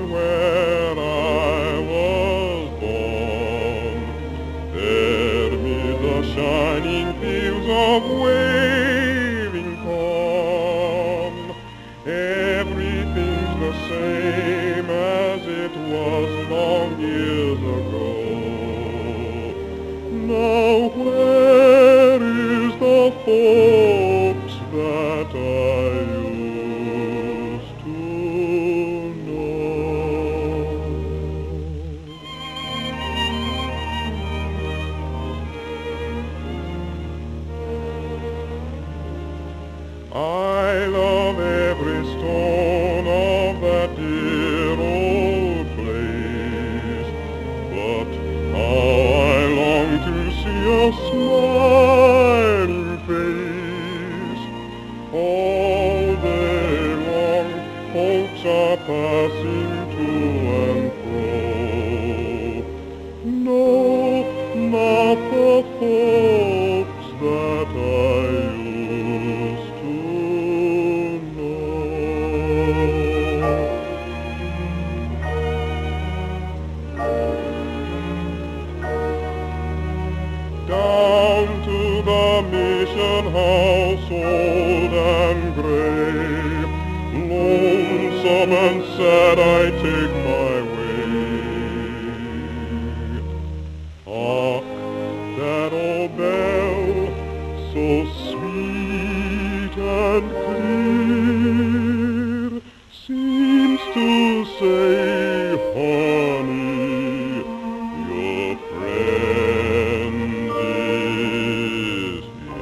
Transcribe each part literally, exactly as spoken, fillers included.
where I was born, there mid the shining fields of waving corn, everything's the same as it was long years ago. Now where is the folks that I used to know? I love every stone of that dear old place, but how I long to see a smiling face. All day long folks are passing to and fro. No, not the folks that I used to know. Down to the mission house old and gray, lonesome and sad I take my way. Hark, that old bell, so sweet and clear, seems to say, honey, your friend is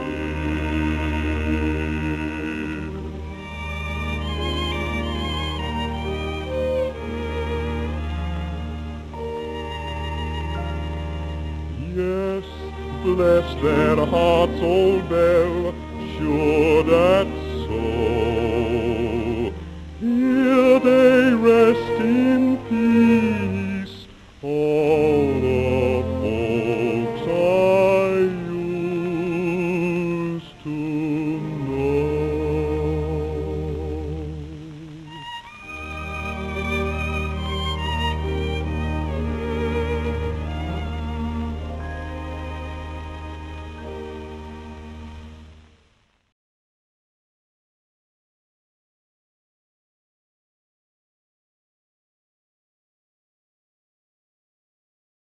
here. Yes, bless their hearts, old bell, sure that